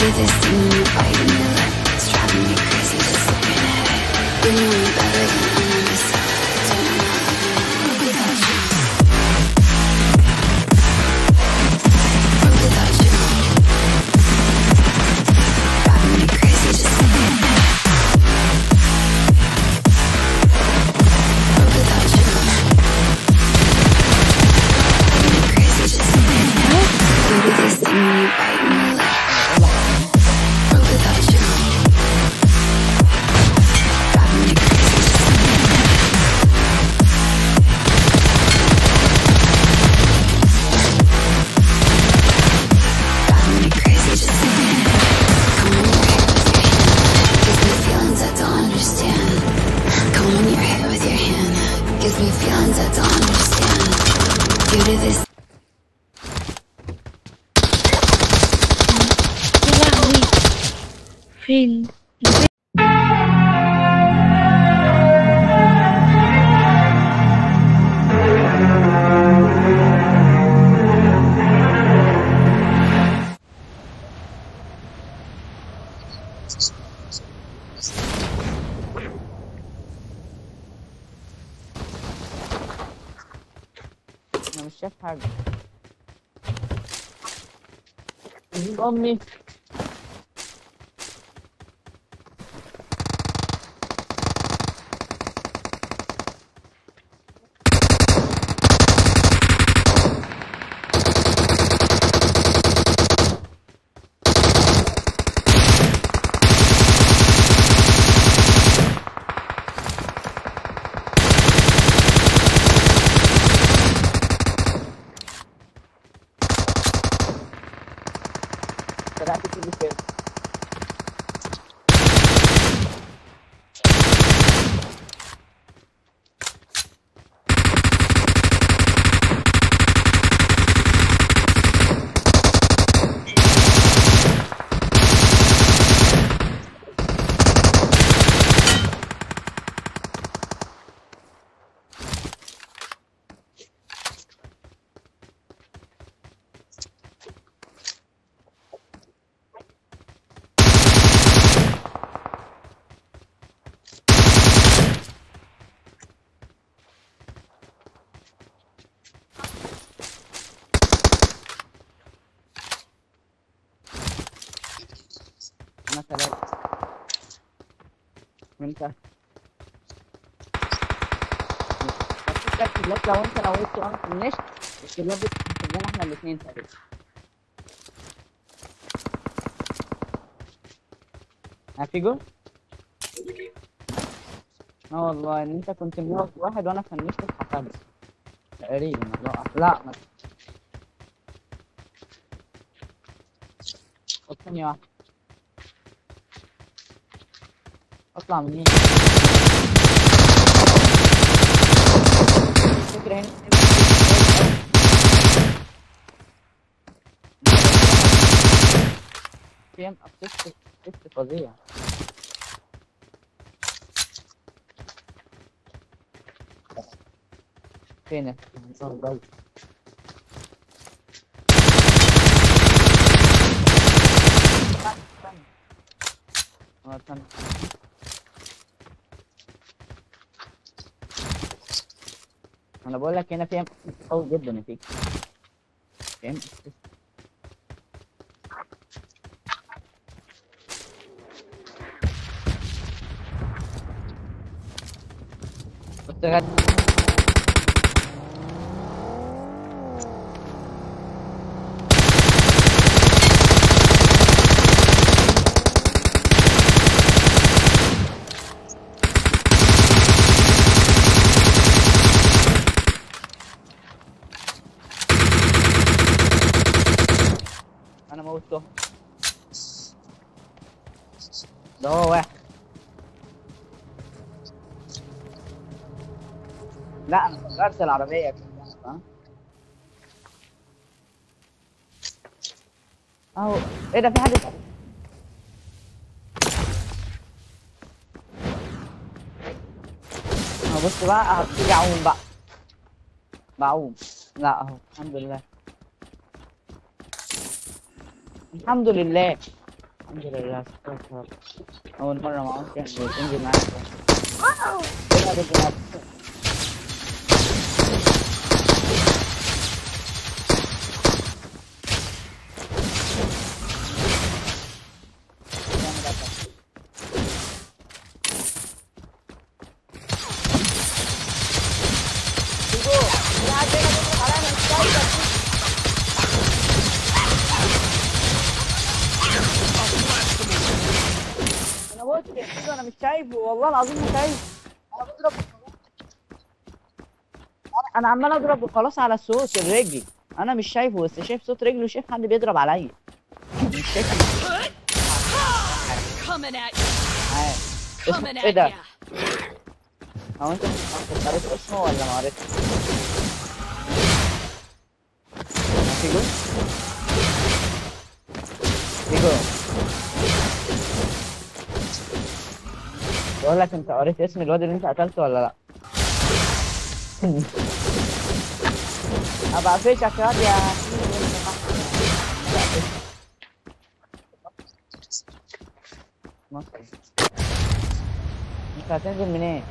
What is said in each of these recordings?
فين انا مش شايف حاجه. امي طلعت كل فين. انا ثلاثة وانت بس الكلاب لو انت نويت وانا فنشت الكلاب بتسجلنا احنا الاثنين تقريبا. في جول؟ اه والله ان انت كنت موت واحد وانا فنشت اتحسبت تقريبا. لا ما ثانية واحدة اطلع من هنا. فكرة هنا فيهم اسيست فظيع. فينك انا بقول لك هنا فيها قوي جدا يا فيك. فاهم انا موته. ده هو واحد. لا انا فجرت العربيه كده. اهو ايه ده في حد. اهو بص بقى هبتدي اعوم بقى. بعوم. لا اهو الحمد لله. الحمد لله. انزل اللايك. اول مره معاك يعني تنزل معاك. ايه هذا الجناب؟ انا مش شايفه والله العظيم مش شايفه. انا بضرب، انا عمال اضرب وخلاص على صوت الرجل. انا مش شايفه بس شايف صوت رجله وشايف حد بيضرب عليا. مش شايف. اسمه ايه ده؟ هو انت قريت اسمه ولا ما قريتش؟ فيجو فيجو بقول لك انت قريت اسم الواد اللي انت قتلته ولا لا؟ ابقى فيشك ياض يا مصر. انت هتنزل منين؟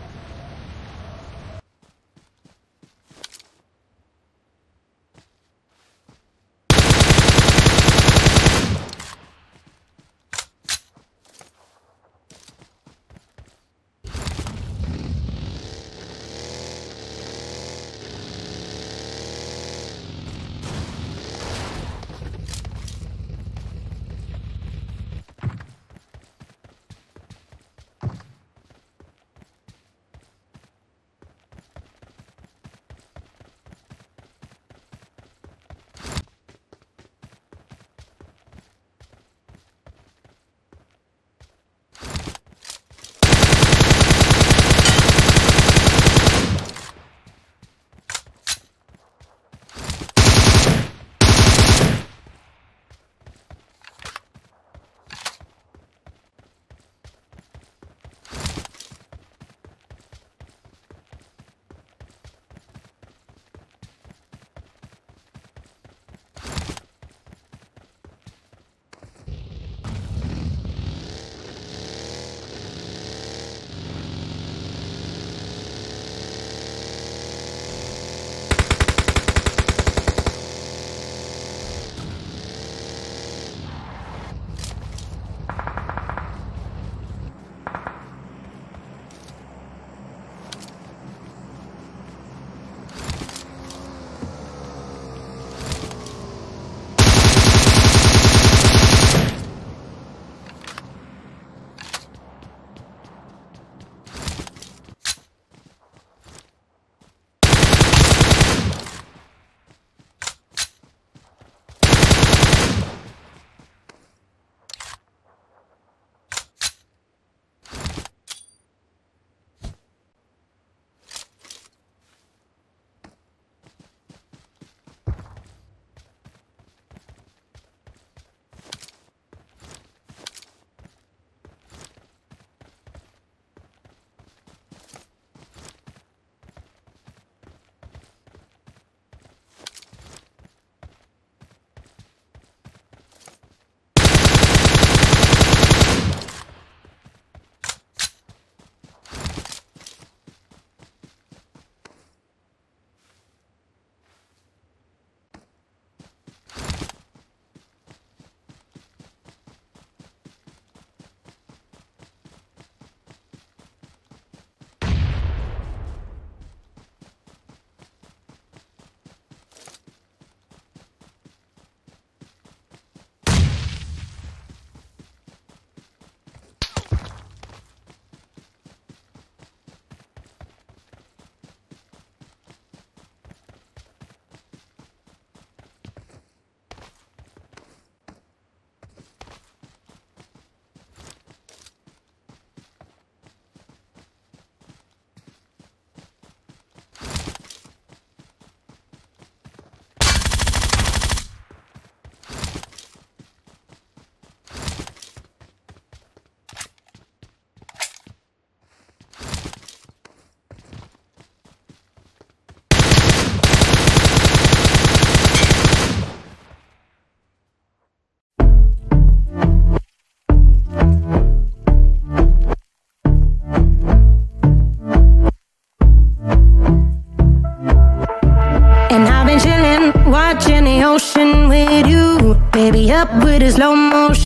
motion with you, baby, up with a slow motion.